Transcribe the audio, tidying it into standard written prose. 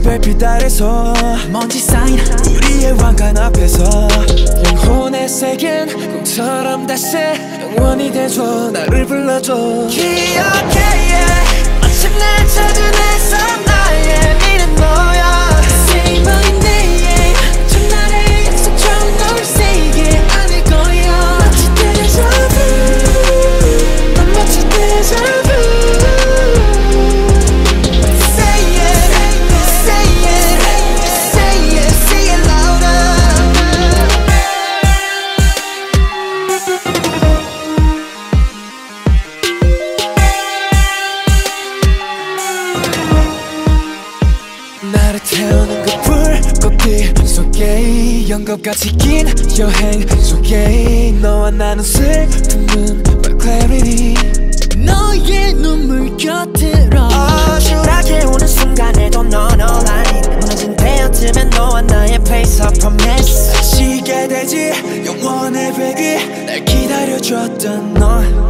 별빛 아래서 먼지 쌓인 우리의 왕관 앞에서 영혼의 세계는 꿈처럼 다시 영원히 돼줘 나를 불러줘 기억해 마침 날 찾은 애서 나의 미는 너야 Say my name 전날의 약속처럼 널 세게 안을 거야 마치 Deja vu 난 마치 Deja vu 나를 태우는 그 불꽃빛 속에 연극같이 긴 여행 속에 너와 나눈 슬픔은 my clarity 너의 눈물 곁으로 추락해 오는 순간에도 넌 all I need 무너진 베어틈엔 너와 나의 place of promise 지게 되지 영원의 백이 날 기다려줬던 너